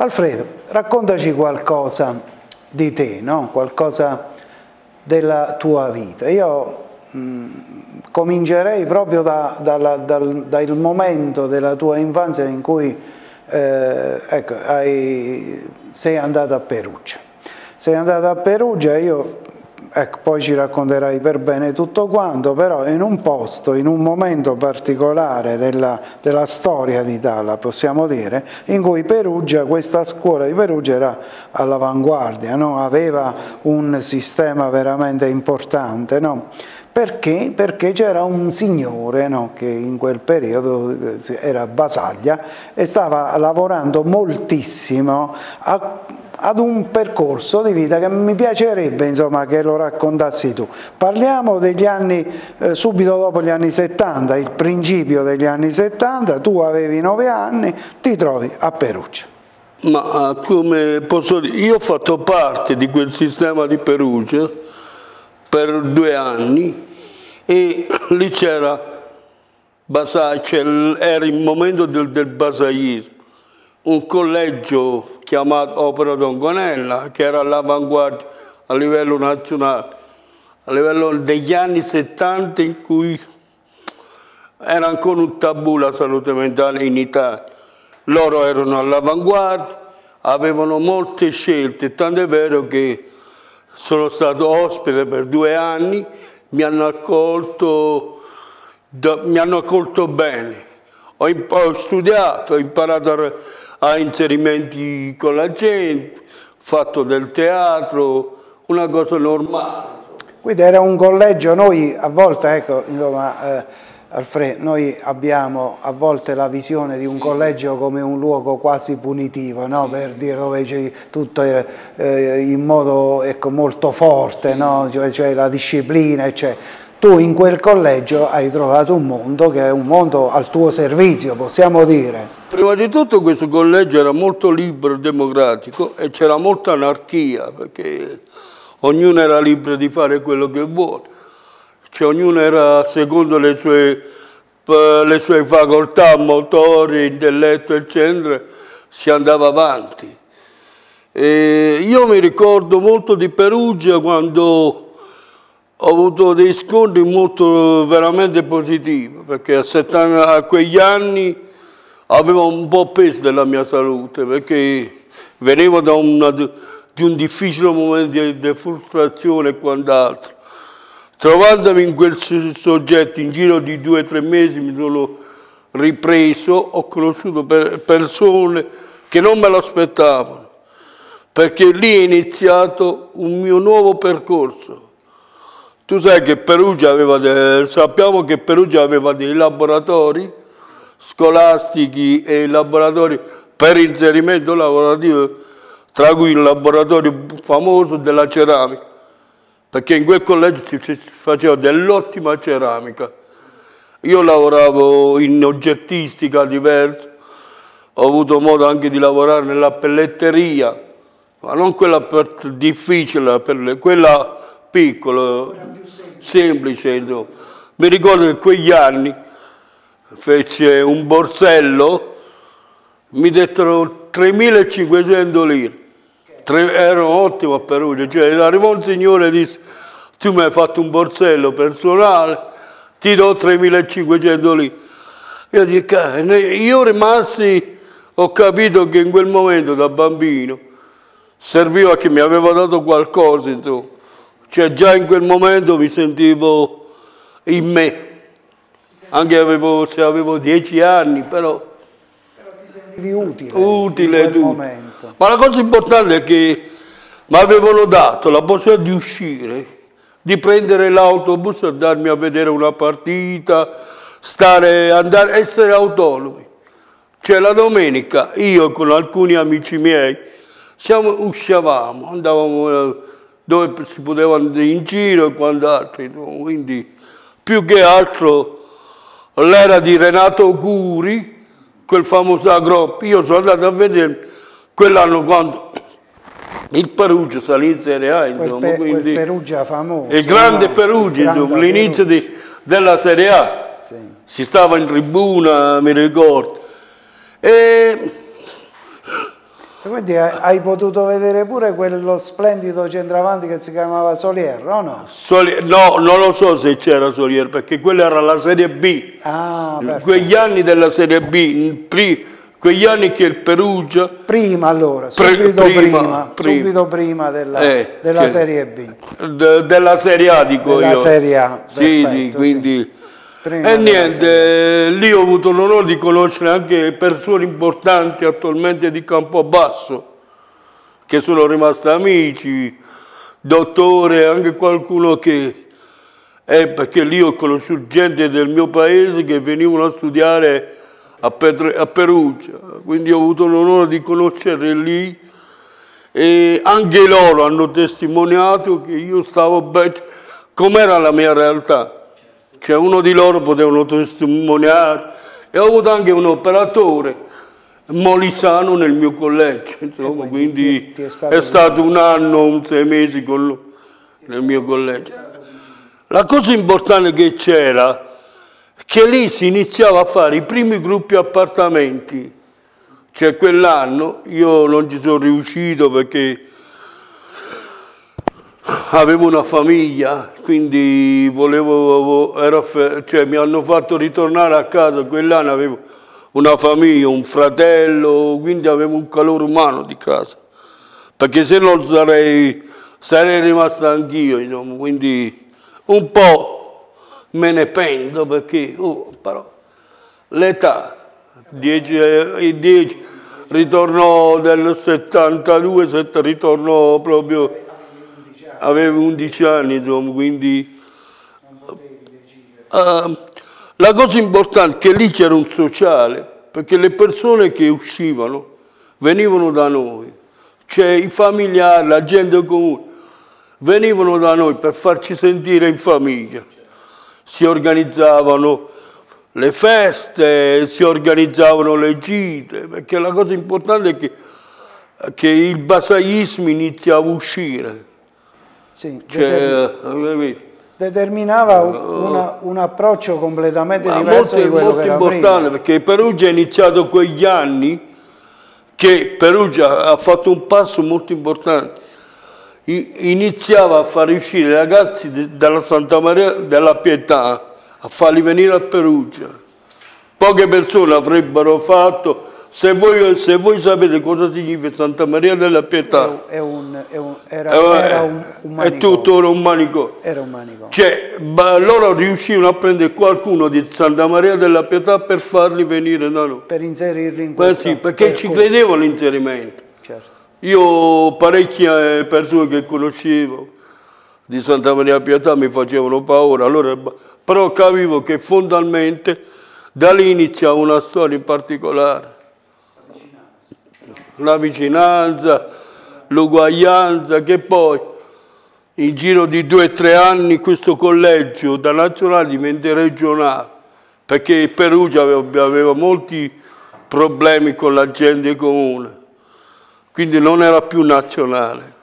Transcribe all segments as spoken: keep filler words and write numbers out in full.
Alfredo, raccontaci qualcosa di te, no? Qualcosa della tua vita. Io mh, comincerei proprio da, da, da, dal momento della tua infanzia in cui eh, ecco, hai, sei andato a Perugia. Sei andato a Perugia, io, ecco, poi ci racconterai per bene tutto quanto, però in un posto, in un momento particolare della, della storia d'Italia, possiamo dire, in cui Perugia, questa scuola di Perugia era all'avanguardia, no? Aveva un sistema veramente importante, no? Perché? Perché c'era un signore, no, che in quel periodo era Basaglia e stava lavorando moltissimo a, ad un percorso di vita che mi piacerebbe, insomma, che lo raccontassi tu. Parliamo degli anni, eh, subito dopo gli anni settanta, il principio degli anni settanta, tu avevi nove anni, ti trovi a Perugia. Ma come posso dire, io ho fatto parte di quel sistema di Perugia per due anni e lì c'era era il momento del, del basaismo, un collegio chiamato Opera Dongonella che era all'avanguardia a livello nazionale, a livello degli anni settanta in cui era ancora un tabù la salute mentale in Italia. Loro erano all'avanguardia, avevano molte scelte, tanto è vero che sono stato ospite per due anni, mi hanno accolto, mi hanno accolto bene. Ho, ho studiato, ho imparato a, a inserimenti con la gente, ho fatto del teatro, una cosa normale. Quindi era un collegio, noi a volte, ecco, insomma, eh, Alfredo, noi abbiamo a volte la visione di un collegio come un luogo quasi punitivo, no? Per dire dove c'è tutto eh, in modo, ecco, molto forte, no? Cioè, cioè la disciplina, eccetera. Tu in quel collegio hai trovato un mondo che è un mondo al tuo servizio, possiamo dire. Prima di tutto questo collegio era molto libero e democratico e c'era molta anarchia perché ognuno era libero di fare quello che vuole. Cioè, ognuno era secondo le sue, le sue facoltà, motori, intelletto, eccetera, si andava avanti. E io mi ricordo molto di Perugia quando ho avuto dei scontri molto veramente positivi, perché a, settanta, a quegli anni avevo un po' peso della mia salute, perché venivo da una, di un difficile momento di, di frustrazione e quant'altro. Trovandomi in quel soggetto in giro di due o tre mesi mi sono ripreso, ho conosciuto persone che non me lo aspettavano, perché lì è iniziato un mio nuovo percorso. Tu sai che Perugia aveva, de, sappiamo che Perugia aveva dei laboratori scolastici e laboratori per inserimento lavorativo, tra cui il laboratorio famoso della ceramica. Perché in quel collegio si faceva dell'ottima ceramica. Io lavoravo in oggettistica diversa, ho avuto modo anche di lavorare nella pelletteria, ma non quella per, difficile, per, quella piccola, semplice. semplice. Mi ricordo che quegli anni fece un borsello, mi dettero tremilacinquecento lire. Ero ottimo a Perugia, cioè arrivò un signore e disse: tu mi hai fatto un borsello personale, ti do tremilacinquecento lire. Io dico, io rimasi, ho capito che in quel momento da bambino serviva che mi aveva dato qualcosa, insomma. Cioè già in quel momento mi sentivo in me, anche avevo, se avevo dieci anni, però... Sentivi utile, utile in quel momento. Ma la cosa importante è che mi avevano dato la possibilità di uscire, di prendere l'autobus e darmi a vedere una partita, stare, andare, essere autonomi. Cioè la domenica io con alcuni amici miei siamo, uscivamo, andavamo dove si poteva andare in giro e quant'altro, quindi più che altro l'era di Renato Curi, quel famoso Agroppi, io sono andato a vedere quell'anno quando il Perugia salì in Serie A, insomma, quel, pe quindi quel Perugia famoso, il grande no? Perugia, l'inizio della Serie A, sì. Si stava in tribuna, mi ricordo, e E quindi hai potuto vedere pure quello splendido centravanti che si chiamava Solier, o no? Solier, no, non lo so se c'era Solier, perché quella era la Serie B. Ah, perfetto. Quegli anni della Serie B, quegli anni che il Perugia... Prima allora, subito prima, prima, prima. Subito prima della, eh, della che, Serie B. De, della Serie A, dico della io. Della Serie A, sì, perfetto, sì, quindi... Sì. E niente, lì ho avuto l'onore di conoscere anche persone importanti attualmente di Campobasso, che sono rimasti amici, dottore, anche qualcuno che... Eh, perché lì ho conosciuto gente del mio paese che venivano a studiare a, Petre, a Perugia, quindi ho avuto l'onore di conoscere lì e anche loro hanno testimoniato che io stavo bene, com'era la mia realtà. Cioè uno di loro potevano testimoniare e ho avuto anche un operatore molisano nel mio collegio, insomma, quindi, quindi ti, ti è, stato è stato un anno, un sei mesi con lui, nel mio collegio. La cosa importante che c'era che lì si iniziava a fare i primi gruppi appartamenti, cioè quell'anno io non ci sono riuscito perché avevo una famiglia, quindi volevo, ero, cioè, mi hanno fatto ritornare a casa, quell'anno avevo una famiglia, un fratello, quindi avevo un calore umano di casa, perché se no sarei, sarei rimasto anch'io, insomma, quindi un po' me ne pento perché, oh, però, l'età, dieci, dieci, ritornò del settantadue, ritornò proprio... Avevo undici anni, insomma, quindi... Uh, la cosa importante è che lì c'era un sociale, perché le persone che uscivano venivano da noi, cioè i familiari, la gente comune, venivano da noi per farci sentire in famiglia. Si organizzavano le feste, si organizzavano le gite, perché la cosa importante è che, che il basaiismo iniziava a uscire. Sì, cioè, determinava una, un approccio completamente diverso molto, di quello molto che era importante, prima. Perché Perugia ha iniziato quegli anni che Perugia ha fatto un passo molto importante. Iniziava a far uscire i ragazzi della Santa Maria della Pietà, a farli venire a Perugia. Poche persone avrebbero fatto... Se voi, se voi sapete cosa significa Santa Maria della Pietà, è un, è un, era, era un, un manicomio. È tutto era un manicomio. Era un manicomio. Cioè, loro riuscivano a prendere qualcuno di Santa Maria della Pietà per farli venire da noi. Per inserirli in questo. Sì, perché per ci credevano all'inserimento. Certo. Io parecchie persone che conoscevo di Santa Maria della Pietà mi facevano paura, allora, però capivo che fondamentalmente da lì iniziava una storia in particolare. La vicinanza, l'uguaglianza, che poi in giro di due o tre anni questo collegio da nazionale diventa regionale, perché Perugia aveva, aveva molti problemi con la gente comune, quindi non era più nazionale,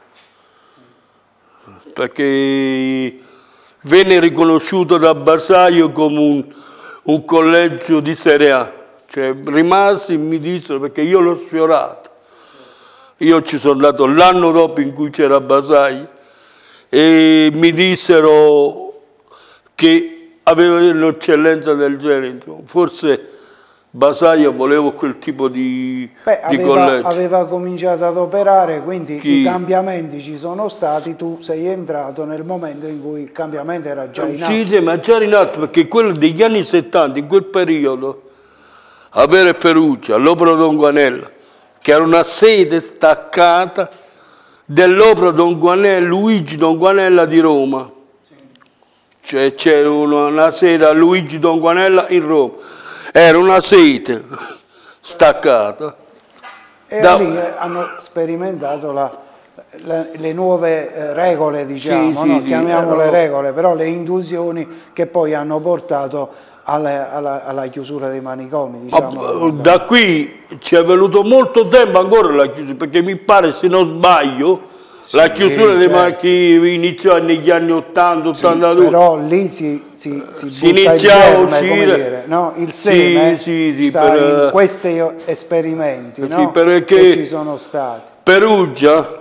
perché venne riconosciuto da Basaio come un, un collegio di Serie A, cioè rimasi, mi dissero, perché io l'ho sfiorato. Io ci sono andato l'anno dopo in cui c'era Basaio e mi dissero che aveva un'eccellenza del genere. Insomma. Forse Basaio voleva quel tipo di, Beh, di aveva, collegio. Aveva cominciato ad operare, quindi Chi? i cambiamenti ci sono stati, tu sei entrato nel momento in cui il cambiamento era già in atto. Sì, sì, ma già in atto, perché quello degli anni settanta, in quel periodo, avere Perugia, l'Opera Don Guanella, che era una sede staccata dell'Opera Don Guanella, Luigi Don Guanella di Roma. Cioè c'era una, una sede a Luigi Don Guanella in Roma. Era una sede staccata. E da... lì hanno sperimentato la, la, le nuove eh, regole, diciamo, sì, no? sì, chiamiamole sì, regole, però le induzioni che poi hanno portato alla, alla, alla chiusura dei manicomi. Diciamo. Da qui ci è venuto molto tempo ancora la chiusura, perché mi pare, se non sbaglio, La chiusura certo. dei marchi iniziò negli anni ottanta ottantadue. Sì, però lì si, si, si, si iniziava a uscire. Dire, no? Il seme sì, sì, sì, sta per, in questi esperimenti sì, no? che ci sono stati. Perugia,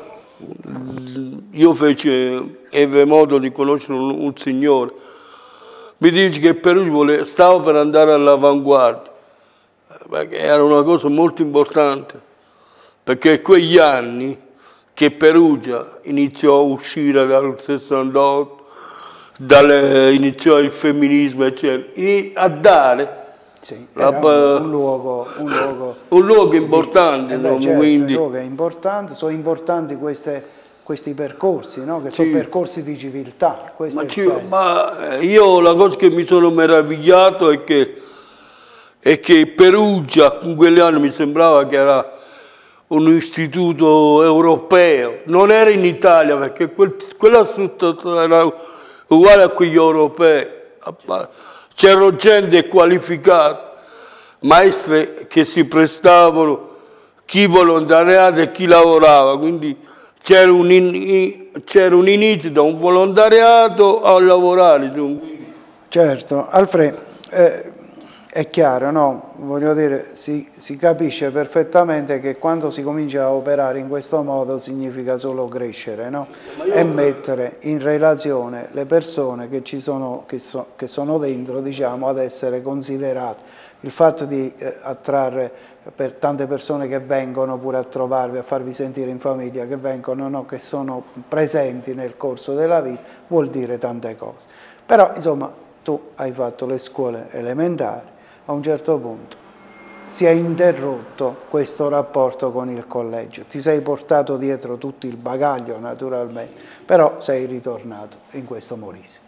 io feci, ebbe modo di conoscere un, un signore, mi dice che Perugia vole, stava per andare all'avanguardia, perché era una cosa molto importante, perché quegli anni che Perugia iniziò a uscire dal sessantotto, dalle, iniziò il femminismo, eccetera, a dare sì, la, un, un, luogo, un, luogo, un luogo importante. Di, eh beh, no? certo, Quindi, un luogo importante, sono importanti queste, questi percorsi, no? che sì. sono percorsi di civiltà. Ma, ci, ma io la cosa che mi sono meravigliato è che, è che Perugia, in quegli anni mi sembrava che era un istituto europeo, non era in Italia perché quel, quella struttura era uguale a quegli europei, c'era gente qualificata, maestre che si prestavano, chi volontariato e chi lavorava, quindi c'era un, in, c'era un inizio da un volontariato a lavorare. Certo, Alfred, eh, è chiaro, no? Voglio dire, si, si capisce perfettamente che quando si comincia a operare in questo modo significa solo crescere, no? E mettere in relazione le persone che, ci sono, che, so, che sono dentro, diciamo, ad essere considerate. Il fatto di eh, attrarre per tante persone che vengono pure a trovarvi, a farvi sentire in famiglia, che vengono, no? Che sono presenti nel corso della vita, vuol dire tante cose. Però, insomma, tu hai fatto le scuole elementari, a un certo punto si è interrotto questo rapporto con il collegio, ti sei portato dietro tutto il bagaglio naturalmente, però sei ritornato in questo Molise.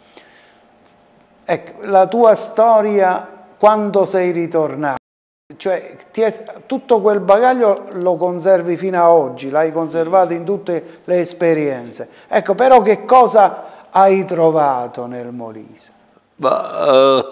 Ecco, la tua storia quando sei ritornato, cioè ti è, tutto quel bagaglio lo conservi fino a oggi, l'hai conservato in tutte le esperienze, ecco però che cosa hai trovato nel Molise? Ma, uh...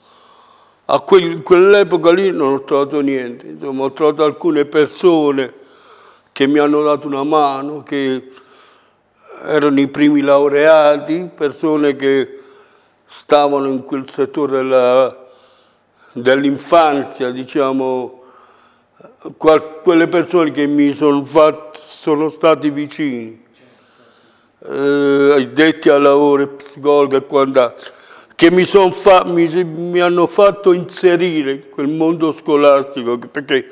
A quel, quell'epoca lì non ho trovato niente, insomma, ho trovato alcune persone che mi hanno dato una mano, che erano i primi laureati, persone che stavano in quel settore dell'infanzia, diciamo, quelle persone che mi sono, fatto, sono stati vicini, eh, detti al lavoro, psicologo e quant'altro, che mi, son fa, mi, mi hanno fatto inserire in quel mondo scolastico, perché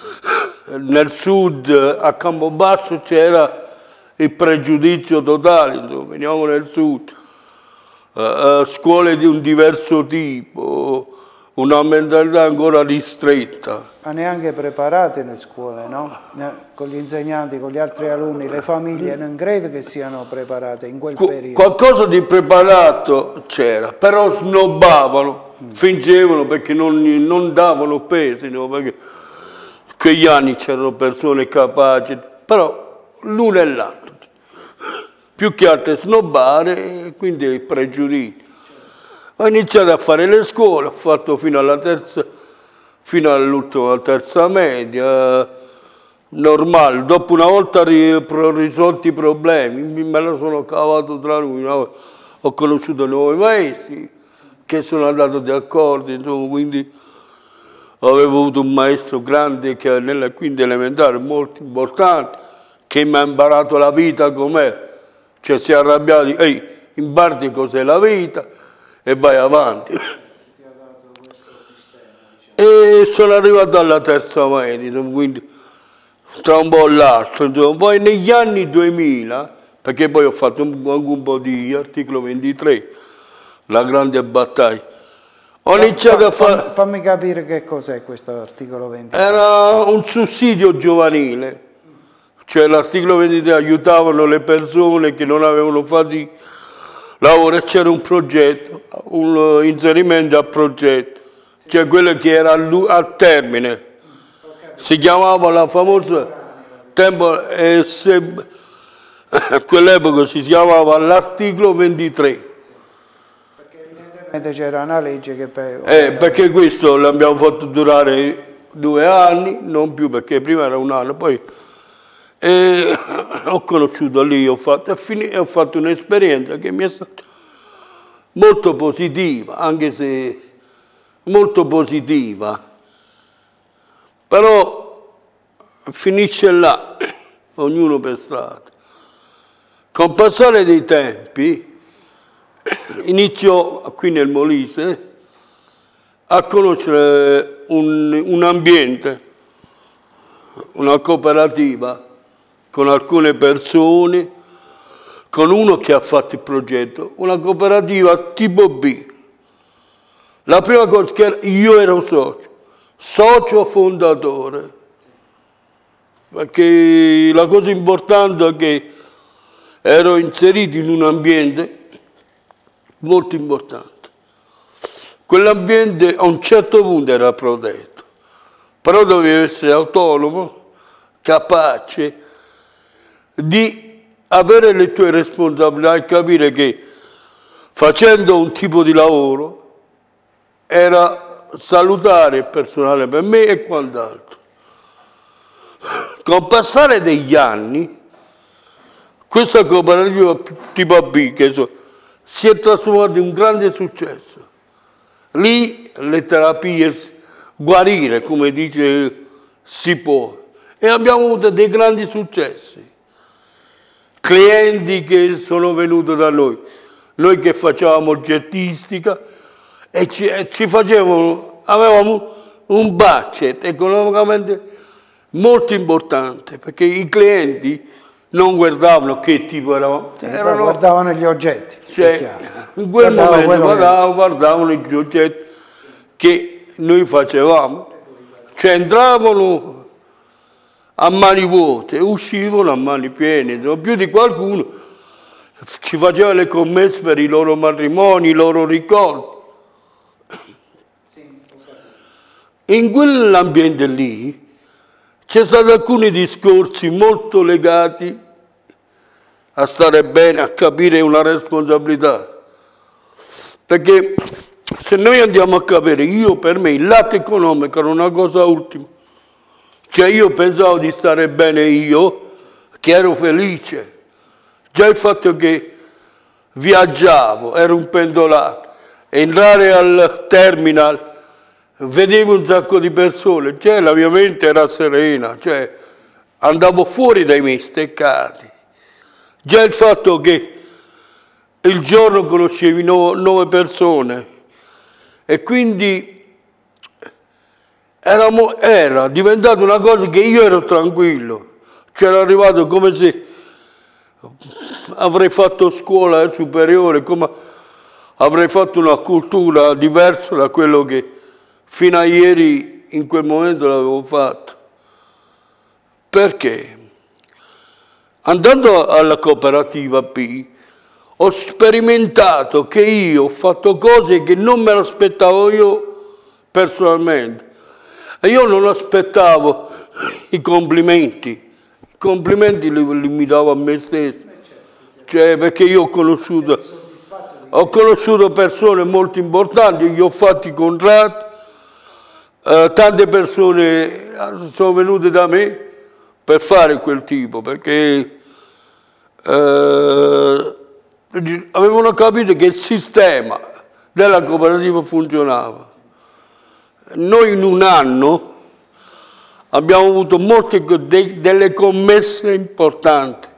nel sud, a Campobasso, c'era il pregiudizio totale, insomma, veniamo nel sud, uh, uh, scuole di un diverso tipo, una mentalità ancora ristretta. Ma neanche preparate le scuole, no? Con gli insegnanti, con gli altri alunni, le famiglie, non credo che siano preparate in quel Qu periodo. Qualcosa di preparato c'era, però snobbavano, mm. fingevano perché non, non davano pesi, no? Perché quegli anni c'erano persone capaci, però l'uno e l'altro. Più che altro snobbare, quindi pregiudizi. Ho iniziato a fare le scuole, ho fatto fino alla terza, fino all'ultima terza media, normale. Dopo una volta risolti i problemi, me la sono cavato tra lui, no? Ho conosciuto nuovi maestri che sono andato d'accordo, insomma, quindi avevo avuto un maestro grande che nella quinta elementare, molto importante, che mi ha imparato la vita com'è, cioè si è arrabbiato, ehi, imparati cos'è la vita, e vai avanti. E sono arrivato alla terza media, quindi tra un po' l'altro. Poi negli anni duemila, perché poi ho fatto un, un po' di articolo ventitré, la grande battaglia, ho Fa, iniziato fa, a fare... Fammi capire che cos'è questo articolo ventitré. Era un sussidio giovanile, cioè l'articolo ventitré aiutavano le persone che non avevano fatto lavoro e c'era un progetto, un inserimento a progetto, cioè quello che era a termine. Si chiamava la famosa tempo, eh, a quell'epoca si chiamava l'articolo ventitré. Perché evidentemente c'era una legge che... Per... Eh, perché questo l'abbiamo fatto durare due anni, non più perché prima era un anno, poi E ho conosciuto lì, ho fatto, ho fatto un'esperienza che mi è stata molto positiva, anche se molto positiva, però finisce là, ognuno per strada. Con passare dei tempi, inizio qui nel Molise a conoscere un, un ambiente, una cooperativa, con alcune persone, con uno che ha fatto il progetto, una cooperativa tipo B. La prima cosa che io ero socio, socio fondatore, perché la cosa importante è che ero inserito in un ambiente molto importante. Quell'ambiente a un certo punto era protetto, però dovevi essere autonomo, capace di avere le tue responsabilità e capire che facendo un tipo di lavoro era salutare e personale per me e quant'altro. Con passare degli anni, questa cooperativa tipo B che so, si è trasformata in un grande successo. Lì le terapie, guarire, come dice, si può. E abbiamo avuto dei grandi successi. Clienti che sono venuti da noi, noi che facevamo oggettistica e ci, e ci facevano, avevamo un budget economicamente molto importante, perché i clienti non guardavano che tipo eravamo, sì, erano, guardavano gli oggetti. Cioè, in quel Guardavo momento guardavano, che... guardavano gli oggetti che noi facevamo, cioè entravano a mani vuote, uscivano a mani piene, più di qualcuno ci faceva le commesse per i loro matrimoni, i loro ricordi. In quell'ambiente lì c'è stato alcuni discorsi molto legati a stare bene, a capire una responsabilità. Perché se noi andiamo a capire, io per me il lato economico era una cosa ultima. Cioè io pensavo di stare bene io, che ero felice. Già il fatto che viaggiavo, ero un pendolare, entrare al terminal, vedevo un sacco di persone, cioè la mia mente era serena, cioè andavo fuori dai miei steccati. Già il fatto che il giorno conoscevi nove persone e quindi era, era diventata una cosa che io ero tranquillo, c'era arrivato come se avrei fatto scuola superiore, come avrei fatto una cultura diversa da quello che fino a ieri in quel momento l'avevo fatto. Perché? Andando alla cooperativa B, ho sperimentato che io ho fatto cose che non me l'aspettavo io personalmente. E io non aspettavo i complimenti, i complimenti li, li mi davo a me stesso, cioè perché io ho conosciuto, ho conosciuto persone molto importanti, gli ho fatti contratti, eh, tante persone sono venute da me per fare quel tipo, perché eh, avevano capito che il sistema della cooperativa funzionava. Noi in un anno abbiamo avuto molte de, delle commesse importanti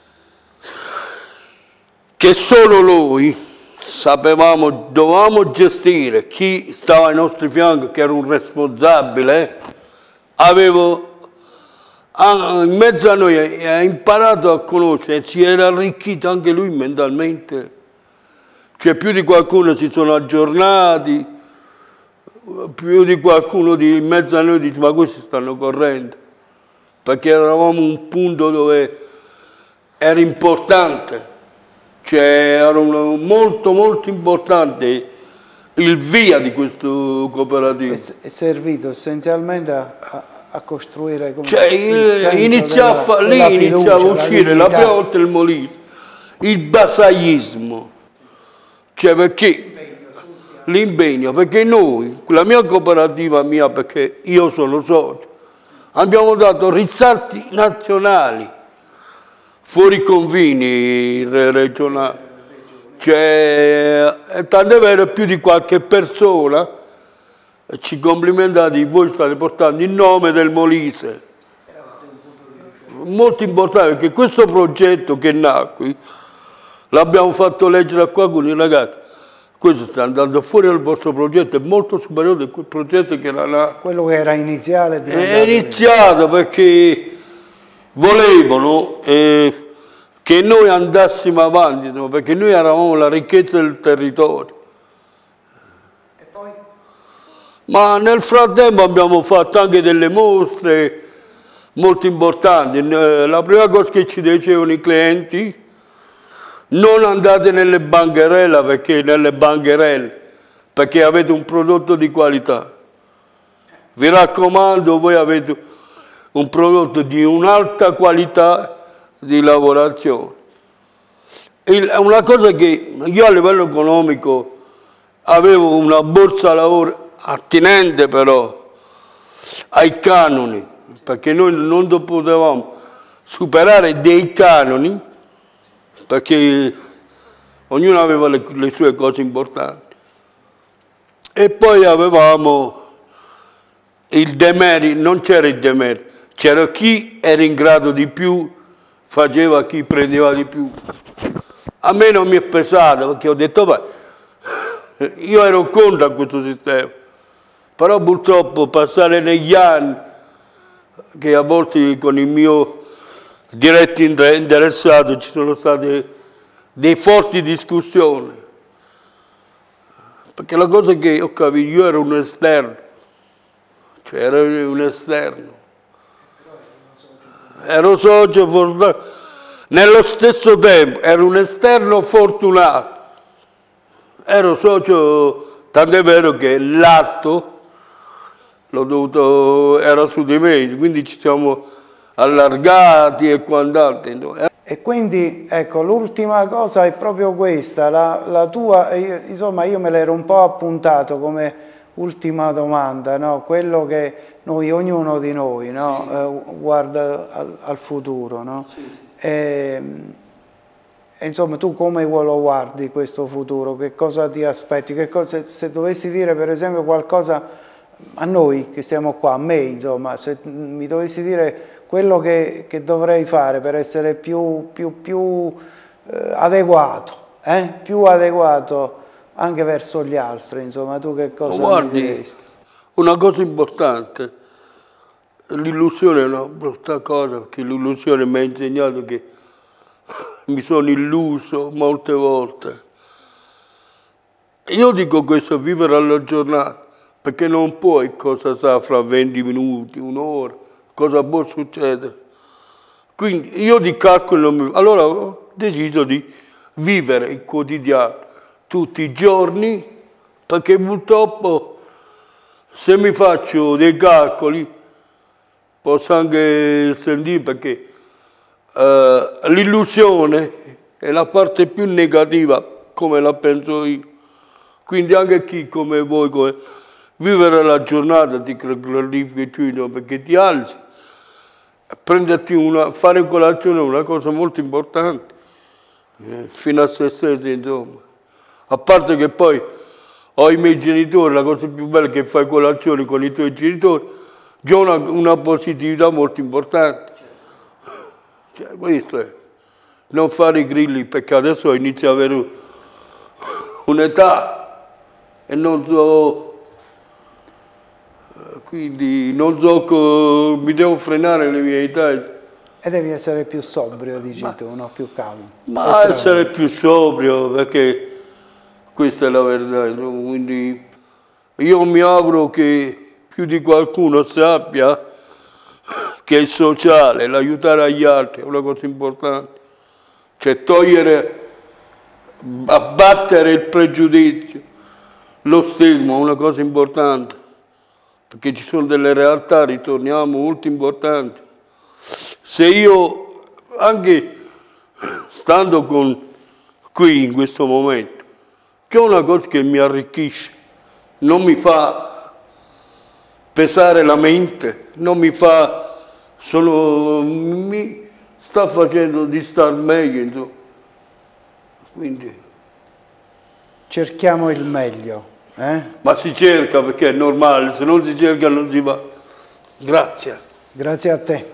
che solo noi sapevamo, dovevamo gestire. Chi stava ai nostri fianchi, che era un responsabile, avevo in mezzo a noi ha imparato a conoscere, si era arricchito anche lui mentalmente, cioè più di qualcuno si sono aggiornati, più di qualcuno di in mezzo a noi dice ma questi stanno correndo, perché eravamo un punto dove era importante, cioè era un, molto molto importante il via di questo cooperativo. È servito essenzialmente a, a, a costruire come cioè, il iniziava della, a lì della fiducia, iniziava a uscire la, la prima volta il Molise, il basaismo, cioè perché l'impegno, perché noi, la mia cooperativa mia, perché io sono socio, abbiamo dato risalti nazionali, fuori confini regionali. Cioè, tant'è vero, più di qualche persona ci complimentate, voi state portando il nome del Molise. Molto importante, perché questo progetto che nacque, l'abbiamo fatto leggere a qualcuno, ragazzi, questo sta andando fuori dal vostro progetto, è molto superiore di quel progetto che era là. Quello che era iniziale. È iniziato perché volevano eh, che noi andassimo avanti, no? Perché noi eravamo la ricchezza del territorio. E poi? Ma nel frattempo abbiamo fatto anche delle mostre molto importanti. La prima cosa che ci dicevano i clienti: non andate nelle bancherelle perché, nelle bancherelle, perché avete un prodotto di qualità. Vi raccomando, voi avete un prodotto di un'alta qualità di lavorazione. È una cosa che io a livello economico avevo una borsa lavoro attinente però ai canoni, perché noi non potevamo superare dei canoni, perché ognuno aveva le, le sue cose importanti. E poi avevamo il demerito, non c'era il demerito, c'era chi era in grado di più, faceva chi prendeva di più. A me non mi è pesato, perché ho detto, beh, io ero contro a questo sistema, però purtroppo passare negli anni, che a volte con il mio diretti interessato ci sono state dei forti discussioni, perché la cosa che ho capito, io ero un esterno, cioè ero un esterno, ero socio fortunato, nello stesso tempo ero un esterno fortunato, ero socio, tant'è vero che l'atto l'ho dovuto, era su di me, quindi ci siamo allargati e quant'altro. E quindi, ecco, l'ultima cosa è proprio questa, la, la tua, io, insomma io me l'ero un po' appuntato come ultima domanda, no? Quello che noi, ognuno di noi, no? Sì. eh, guarda al, al futuro, no? Sì, sì. E, e insomma tu come lo guardi questo futuro, che cosa ti aspetti, che cosa, se, se dovessi dire per esempio qualcosa a noi che stiamo qua, a me insomma, se mi dovessi dire quello che, che dovrei fare per essere più, più, più eh, adeguato, eh? più adeguato anche verso gli altri, insomma, tu che cosa Guardi, mi diresti? Una cosa importante, l'illusione è una brutta cosa, perché l'illusione mi ha insegnato che mi sono illuso molte volte. Io dico questo, vivere alla giornata, perché non puoi cosa sa fra venti minuti, un'ora, cosa può succedere. Quindi io di calcolo non mi... Allora ho deciso di vivere il quotidiano tutti i giorni, perché purtroppo se mi faccio dei calcoli posso anche sentire, perché eh, l'illusione è la parte più negativa, come la penso io. Quindi anche chi come voi, come... vivere la giornata ti gratifica, perché ti alzi, prenderti una, fare colazione è una cosa molto importante, eh, fino a se stessi, insomma. A parte che poi ho i miei genitori, la cosa più bella è che fai colazione con i tuoi genitori, già una, una positività molto importante. Cioè, questo è, non fare i grilli, perché adesso inizio ad avere un'età e non so... Quindi non so, mi devo frenare le mie età. E devi essere più sobrio, dici ma, tu, no? Più calmo. Ma essere più sobrio, perché questa è la verità. Quindi io mi auguro che più di qualcuno sappia che il sociale, l'aiutare agli altri è una cosa importante. Cioè togliere, abbattere il pregiudizio, lo stigma è una cosa importante. Perché ci sono delle realtà, ritorniamo, molto importanti. Se io, anche stando con, qui in questo momento, c'è una cosa che mi arricchisce, non mi fa pesare la mente, non mi fa sono, mi sta facendo di star meglio, insomma. Quindi... cerchiamo il meglio. Eh? Ma si cerca perché è normale, se non si cerca non si va. Grazie. Grazie a te.